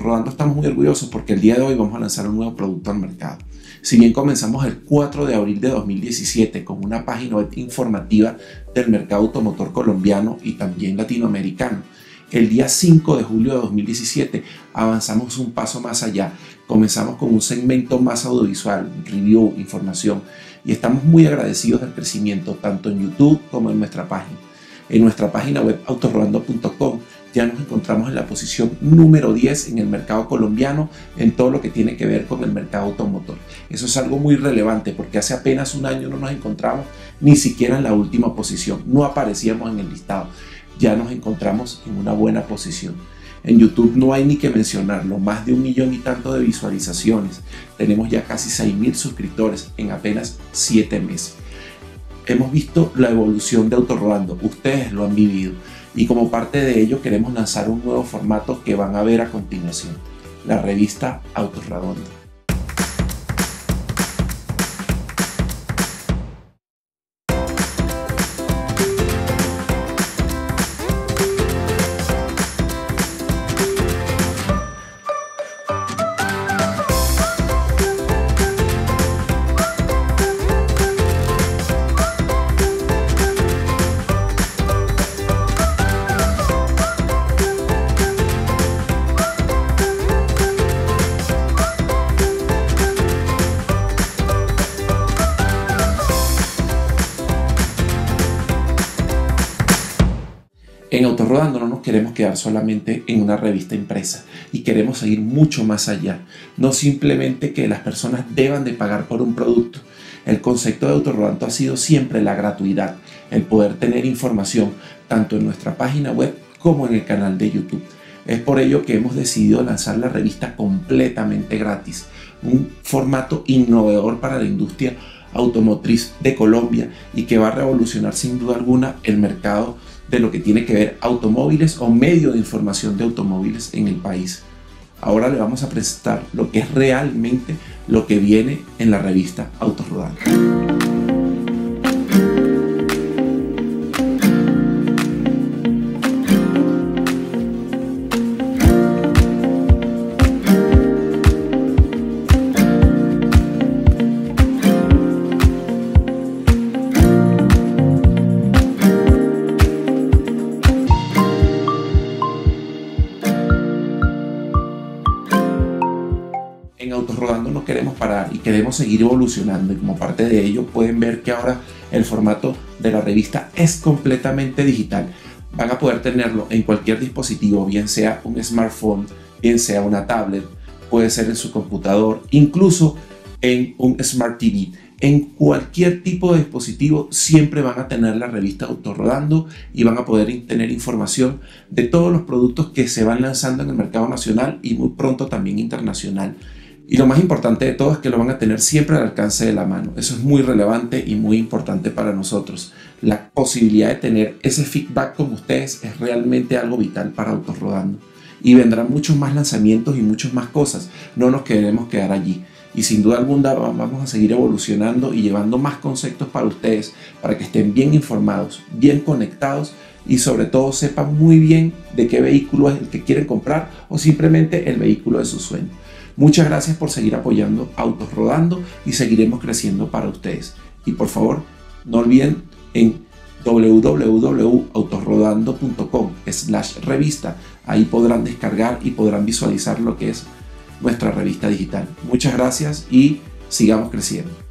Autorrodando estamos muy orgullosos porque el día de hoy vamos a lanzar un nuevo producto al mercado. Si bien comenzamos el 4 de abril de 2017 con una página web informativa del mercado automotor colombiano y también latinoamericano, el día 5 de julio de 2017 avanzamos un paso más allá. Comenzamos con un segmento más audiovisual, review, información, y estamos muy agradecidos del crecimiento tanto en YouTube como en nuestra página. En nuestra página web autorrodando.com ya nos encontramos en la posición número 10 en el mercado colombiano en todo lo que tiene que ver con el mercado automotor. Eso es algo muy relevante porque hace apenas un año no nos encontramos ni siquiera en la última posición, no aparecíamos en el listado. Ya nos encontramos en una buena posición. En YouTube no hay ni que mencionarlo, más de 1 millón y tanto de visualizaciones. Tenemos ya casi 6.000 suscriptores en apenas 7 meses. Hemos visto la evolución de Autorrodando, ustedes lo han vivido, y como parte de ello queremos lanzar un nuevo formato que van a ver a continuación, la revista Autorrodando. En Autorrodando no nos queremos quedar solamente en una revista impresa y queremos seguir mucho más allá. No simplemente que las personas deban de pagar por un producto. El concepto de Autorrodando ha sido siempre la gratuidad, el poder tener información tanto en nuestra página web como en el canal de YouTube. Es por ello que hemos decidido lanzar la revista completamente gratis, un formato innovador para la industria automotriz de Colombia y que va a revolucionar sin duda alguna el mercado de lo que tiene que ver automóviles o medio de información de automóviles en el país. Ahora le vamos a presentar lo que es realmente lo que viene en la revista Autorrodando. En Autorrodando no queremos parar y queremos seguir evolucionando, y como parte de ello pueden ver que ahora el formato de la revista es completamente digital. Van a poder tenerlo en cualquier dispositivo, bien sea un smartphone, bien sea una tablet, puede ser en su computador, incluso en un Smart TV. En cualquier tipo de dispositivo siempre van a tener la revista Autorrodando y van a poder tener información de todos los productos que se van lanzando en el mercado nacional y muy pronto también internacional. Y lo más importante de todo es que lo van a tener siempre al alcance de la mano. Eso es muy relevante y muy importante para nosotros. La posibilidad de tener ese feedback con ustedes es realmente algo vital para Autorrodando. Y vendrán muchos más lanzamientos y muchas más cosas. No nos queremos quedar allí. Y sin duda alguna vamos a seguir evolucionando y llevando más conceptos para ustedes, para que estén bien informados, bien conectados y sobre todo sepan muy bien de qué vehículo es el que quieren comprar o simplemente el vehículo de su sueño. Muchas gracias por seguir apoyando Autorrodando y seguiremos creciendo para ustedes. Y por no olviden en www.autorrodando.com/revista. Ahí podrán descargar y podrán visualizar lo que es nuestra revista digital. Muchas gracias y sigamos creciendo.